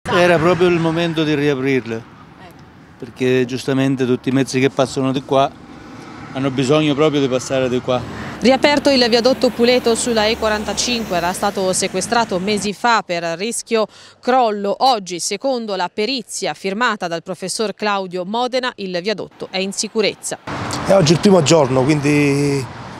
Era proprio il momento di riaprirle, perché giustamente tutti i mezzi che passano di qua hanno bisogno proprio di passare di qua. Riaperto il viadotto Puleto sulla E45, era stato sequestrato mesi fa per rischio crollo. Oggi, secondo la perizia firmata dal professor Claudio Modena, il viadotto è in sicurezza. È oggi il primo giorno, quindi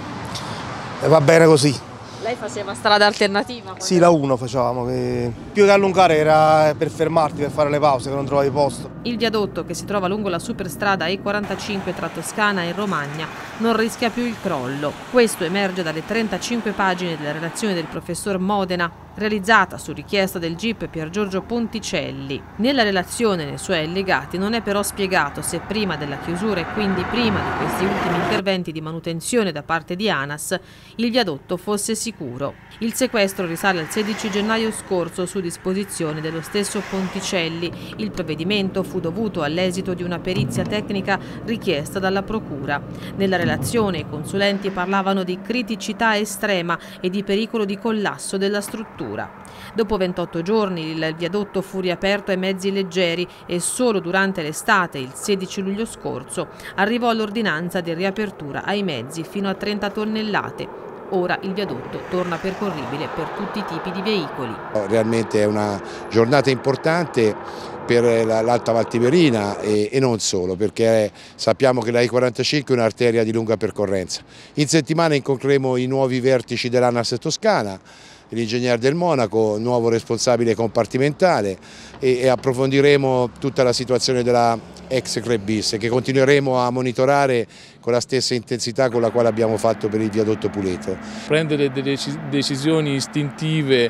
va bene così. Lei faceva strada alternativa? Sì, la 1 facevamo, più che allungare era per fermarti, per fare le pause, che non trovavi posto. Il viadotto, che si trova lungo la superstrada E45 tra Toscana e Romagna, non rischia più il crollo. Questo emerge dalle 35 pagine della relazione del professor Modena, realizzata su richiesta del GIP Pier Giorgio Ponticelli. Nella relazione e nei suoi allegati non è però spiegato se prima della chiusura e quindi prima di questi ultimi interventi di manutenzione da parte di ANAS il viadotto fosse sicuro. Il sequestro risale al 16 gennaio scorso su disposizione dello stesso Ponticelli. Il provvedimento fu dovuto all'esito di una perizia tecnica richiesta dalla Procura. Nella relazione i consulenti parlavano di criticità estrema e di pericolo di collasso della struttura. Dopo 28 giorni il viadotto fu riaperto ai mezzi leggeri e solo durante l'estate, il 16 luglio scorso, arrivò l'ordinanza di riapertura ai mezzi fino a 30 tonnellate. Ora il viadotto torna percorribile per tutti i tipi di veicoli. Realmente è una giornata importante per l'Alta Val Tiberina e non solo, perché sappiamo che la E45 è un'arteria di lunga percorrenza. In settimana incontreremo i nuovi vertici dell'ANAS Toscana, l'ingegner del Monaco, nuovo responsabile compartimentale, e approfondiremo tutta la situazione della ex Club Bis, che continueremo a monitorare con la stessa intensità con la quale abbiamo fatto per il viadotto Puleto. Prendere delle decisioni istintive,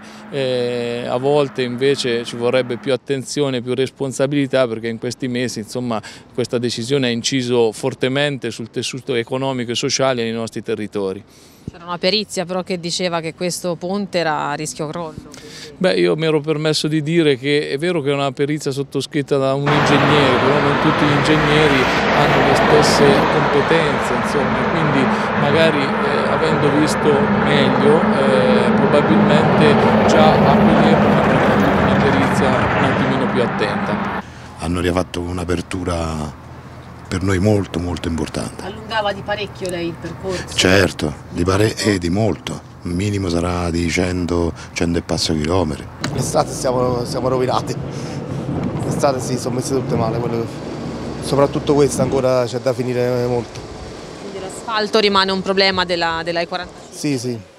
a volte invece ci vorrebbe più attenzione, più responsabilità, perché in questi mesi insomma, questa decisione ha inciso fortemente sul tessuto economico e sociale nei nostri territori. C'era una perizia però che diceva che questo ponte era a rischio crollo. Beh, io mi ero permesso di dire che è vero che è una perizia sottoscritta da un ingegnere, però non tutti gli ingegneri hanno le stesse competenze, insomma, quindi magari avendo visto meglio, probabilmente già a quell'epoca avrebbe avuto una perizia un attimino più attenta. Hanno rifatto un'apertura per noi molto importante. Allungava di parecchio lei il percorso? Certo, di molto. Il minimo sarà di 100 e passo chilometri. Le strade siamo rovinati. Le strade sì, sono messe tutte male. Soprattutto questa ancora c'è da finire molto. Quindi l'asfalto rimane un problema della E45? Sì.